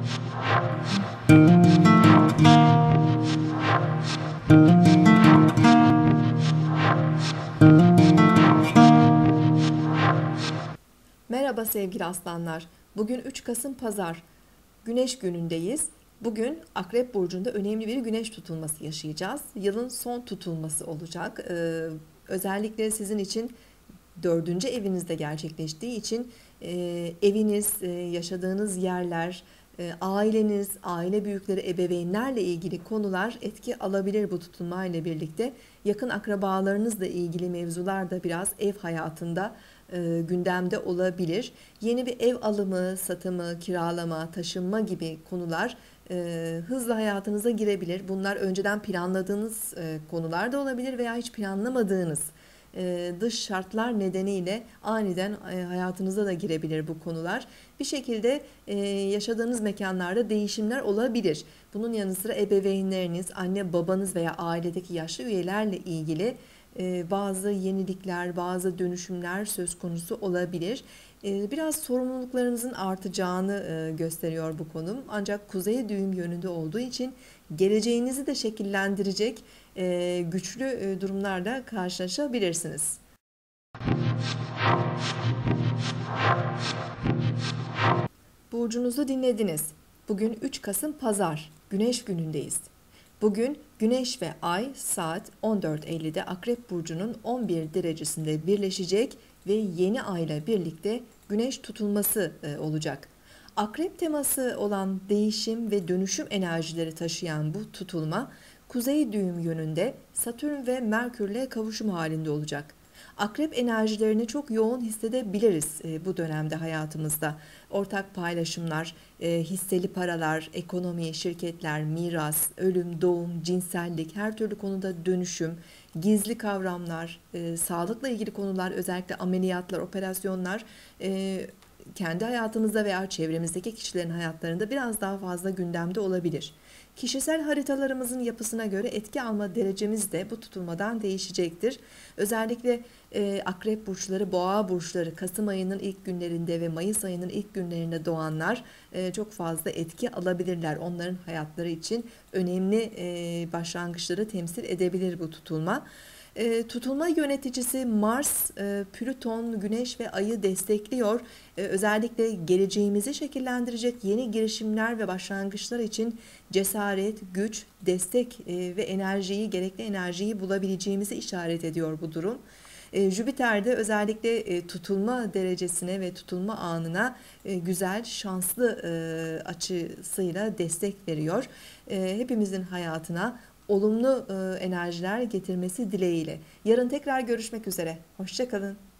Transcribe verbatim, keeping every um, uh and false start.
Merhaba sevgili aslanlar. Bugün üç Kasım Pazar. Güneş günündeyiz. Bugün Akrep Burcu'nda önemli bir güneş tutulması yaşayacağız. Yılın son tutulması olacak. Ee, özellikle sizin için dördüncü evinizde gerçekleştiği için e, eviniz, e, yaşadığınız yerler, e, aileniz, aile büyükleri, ebeveynlerle ilgili konular etki alabilir bu tutulma ile birlikte. Yakın akrabalarınızla ilgili mevzular da biraz ev hayatında e, gündemde olabilir. Yeni bir ev alımı, satımı, kiralama, taşınma gibi konular e, hızla hayatınıza girebilir. Bunlar önceden planladığınız e, konular da olabilir veya hiç planlamadığınız e, dış şartlar nedeniyle aniden e, hayatınıza da girebilir bu konular. Bir şekilde e, yaşadığınız mekanlarda değişimler olabilir. Bunun yanı sıra ebeveynleriniz, anne babanız veya ailedeki yaşlı üyelerle ilgili e, bazı yenilikler, bazı dönüşümler söz konusu olabilir. E, biraz sorumluluklarınızın artacağını e, gösteriyor bu konum. Ancak kuzey düğüm yönünde olduğu için geleceğinizi de şekillendirecek e, güçlü e, durumlarla karşılaşabilirsiniz. Burcunuzu dinlediniz. Bugün üç Kasım Pazar, Güneş günündeyiz. Bugün Güneş ve Ay saat on dört ellide Akrep Burcu'nun on bir derecesinde birleşecek ve yeni ay ile birlikte Güneş tutulması e, olacak. Akrep teması olan değişim ve dönüşüm enerjileri taşıyan bu tutulma, kuzey düğüm yönünde Satürn ve Merkürle kavuşum halinde olacak. Akrep enerjilerini çok yoğun hissedebiliriz e, bu dönemde hayatımızda. Ortak paylaşımlar, e, hisseli paralar, ekonomi, şirketler, miras, ölüm, doğum, cinsellik, her türlü konuda dönüşüm, gizli kavramlar, e, sağlıkla ilgili konular, özellikle ameliyatlar, operasyonlar, e, kendi hayatımızda veya çevremizdeki kişilerin hayatlarında biraz daha fazla gündemde olabilir. Kişisel haritalarımızın yapısına göre etki alma derecemiz de bu tutulmadan değişecektir. Özellikle e, akrep burçları, boğa burçları Kasım ayının ilk günlerinde ve Mayıs ayının ilk günlerinde doğanlar e, çok fazla etki alabilirler. Onların hayatları için önemli e, başlangıçları temsil edebilir bu tutulma. E, tutulma yöneticisi Mars, e, Plüton, Güneş ve Ay'ı destekliyor. E, özellikle geleceğimizi şekillendirecek yeni girişimler ve başlangıçlar için cesaret, güç, destek e, ve enerjiyi, gerekli enerjiyi bulabileceğimizi işaret ediyor bu durum. E, Jüpiter de özellikle e, tutulma derecesine ve tutulma anına e, güzel, şanslı e, açısıyla destek veriyor. E, hepimizin hayatına olumlu e, enerjiler getirmesi dileğiyle. Yarın tekrar görüşmek üzere. Hoşça kalın.